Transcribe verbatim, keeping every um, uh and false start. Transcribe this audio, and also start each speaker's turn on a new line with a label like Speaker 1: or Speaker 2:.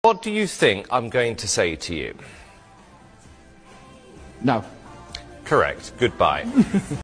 Speaker 1: What do you think I'm going to say to you?
Speaker 2: No.
Speaker 1: Correct. Goodbye.